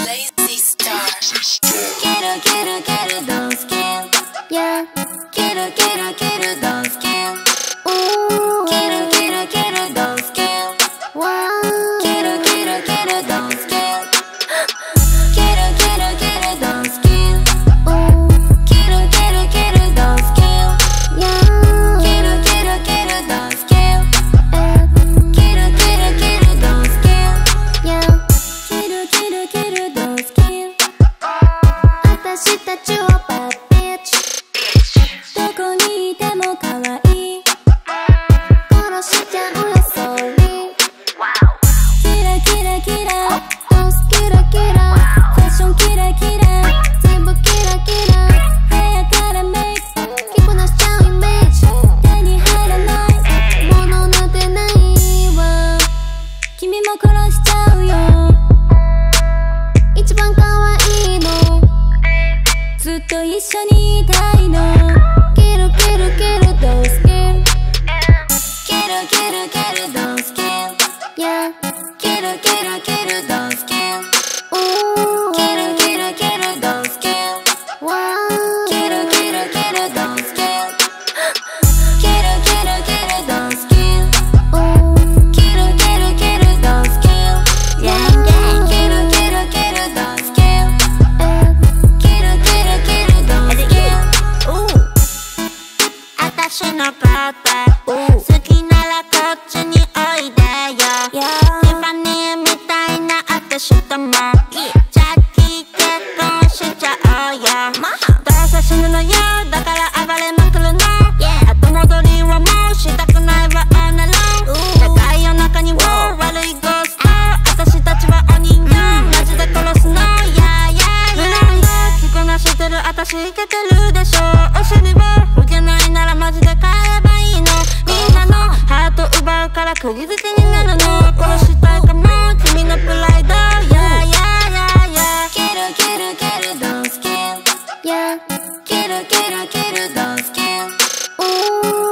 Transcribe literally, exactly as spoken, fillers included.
Lazy Star. Get her, get her, get her, don't skin. Yeah. Get her, get her, get her, don't skin. Ooh. Get her, get her, get her, don't skin. Wow. Get her, get her, get her, don't skin. Get her, get her, get her, don't skin. Ooh. Get her, get her, get her, don't skin. Yeah. Get her, get her, get her, don't skin. Get her, get her, get her, don't skin. Yeah. Get her, get her, get her, don't skin. 私たちはバッドビッチ。どこにいても可愛い。殺しちゃうよ、sorry。キラキラキラ、ダンスキラキラ、ファッションキラキラ、全部キラキラ。ヘアからメイク、着こなしちゃうイメージ。手に入らないものなんてないわ。君も殺しちゃうよ。一番可愛いの。ずっと一緒にいたいの。Get her, get her, get her, don't skin. Get her, get her, get her, don't skin. Yeah. Get her, get her, get her, don't skin. Ooh. Get her, get her, get her, don't skin. Wow. Get her, get her, get her, don't skin. Get her, get her, get her, don't skin. Ooh. Get her, get her, get her, don't skin. Yeah. Get her, get her, get her, don't skin. Get her, get her, get her, don't skin. Ooh. あたしのブロードウェイ、好きならこっちにおいでよ。ティファニーみたいなあたしともジャッキー結婚しちゃおうよ。どうせ死ぬのよ、だから暴れまくるの。後戻りはもうしたくないわ、オーナロー。長い夜中にも悪いゴースト。あたしたちはお人形、マジで殺すの。やーやーやー、着こなしてるあたしイケてるでしょ。お尻を拭けないならマジで買えばいいの。みんなのハート奪うから釘付けになるの。殺したいかも君のプライド。Yeah, yeah, yeah, yeah. Get her, get her, get her, don't skin. Yeah. Get her, get her, get her, don't skin. Ooh.